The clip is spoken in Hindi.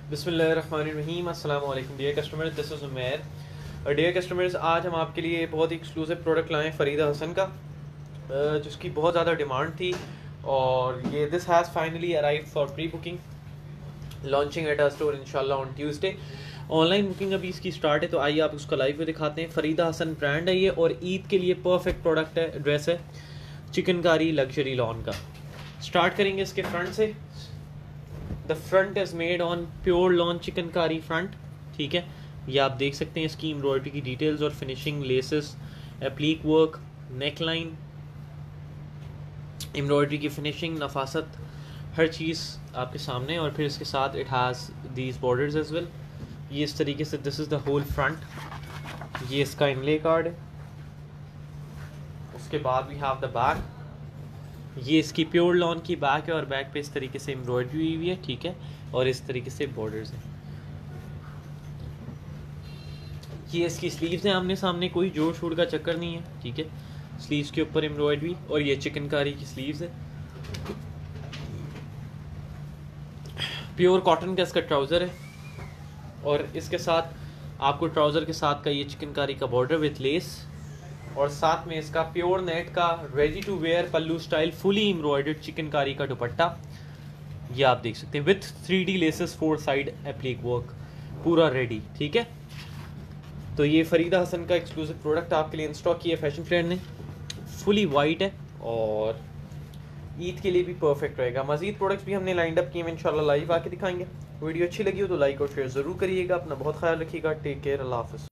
बिस्मिल्लाहिर्रहमानिर्रहीम अस्सलाम वालेकुम dear customers, this is Umair. Dear customers, आज हम आपके लिए बहुत ही एक्सक्लूसिव प्रोडक्ट लाए फरीदा हसन का, जिसकी बहुत ज़्यादा डिमांड थी और ये this has finally arrive for pre booking, launching at our store इंशाल्लाह ऑन ट्यूसडे। ऑनलाइन बुकिंग अभी इसकी स्टार्ट है, तो आइए आप उसका लाइव दिखाते हैं। फरीदा हसन ब्रांड है ये और ईद के लिए परफेक्ट प्रोडक्ट है, ड्रेस है, चिकनकारी लग्जरी लॉन का। स्टार्ट करेंगे इसके फ्रंट से। The front is made on pure lawn chikankari front, ठीक है। ये आप देख सकते हैं इसकी एम्ब्रॉयडरी की डिटेल्स और finishing, laces, applique work, neck line, embroidery की फिनिशिंग, नफासत, हर चीज़ आपके सामने। और फिर इसके साथ it has these borders as well. ये इस तरीके से, this is the whole front. ये इसका इनले कार्ड है। उसके बाद वी हैव द बैक। ये इसकी प्योर लॉन की बैक है और बैक पे इस तरीके से एम्ब्रॉयडरी हुई हुई है, ठीक है। और इस तरीके से बॉर्डर्स हैं। ये इसकी स्लीव्स हैं, आमने सामने कोई जोड़ शोड़ का चक्कर नहीं है, ठीक है। स्लीव्स के ऊपर एम्ब्रॉयडरी और ये चिकनकारी की स्लीव्स है। प्योर कॉटन का इसका ट्राउज़र है और इसके साथ आपको ट्राउज़र के साथ का ये चिकनकारी का बॉर्डर विथ लेस और साथ में इसका प्योर नेट का ready to wear pallu style fully embroidered chikankari का दुपट्टा। ये आप देख सकते हैं with 3D laces, 4 side applique work, पूरा रेडी, ठीक है। तो ये फरीदा हसन का एक्सक्लूसिव प्रोडक्ट आपके लिए इंस्टॉक किया फैशन फ्रेंड ने। फुली वाइट है और ईद के लिए भी परफेक्ट रहेगा। मजीद प्रोडक्ट्स भी हमने लाइंड अप किए हैं, इंशाल्लाह लाइव आके दिखाएंगे। वीडियो अच्छी लगी हो तो लाइक और शेयर ज़रूर करिएगा। अपना बहुत ख्याल रखिएगा। टेक केयर, अल्लाह हाफ़िज़।